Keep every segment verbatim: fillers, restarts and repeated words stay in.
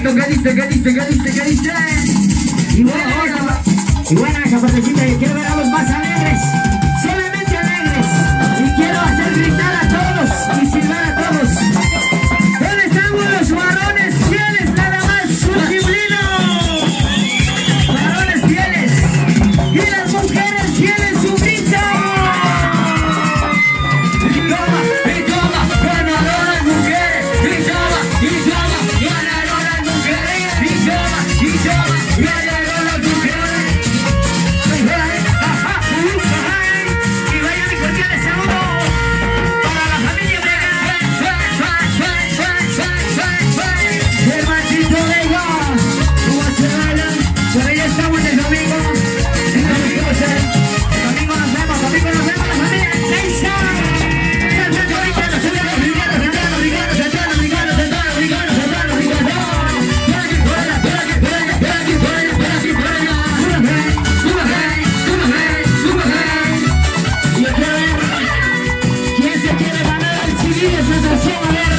bonito, ¿qué dice, qué dice, qué dice, qué dice? Y buena esa, y buena esa partecita que quiero ver a los más alegres, solamente alegres. Y quiero hacer gritar a todos y silbar a todos. ¿Dónde estamos los varones fieles? Nada más, un giblino. Varones fieles. Y las mujeres fieles, su brisa. Y toma, y toma, ganaron las mujeres. Y toma, y toma, ganaron las mujeres. Y toma, y toma, ganaron las mujeres. Y vayan y cordiales saludos para la familia del Machito Vega. Por ahí estamos el domingo. El domingo nos vemos, domingo nos vemos la familia Leisa. ¿Quién se quiere ganar el C D de sensación? A ver.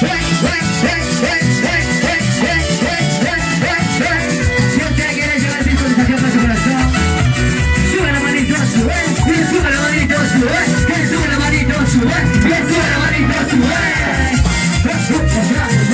Si usted quiere llevar sin sensación a su corazón, sube la manito, sube, y sube la manito, sube, que sube la manito, sube, que sube la manito, sube.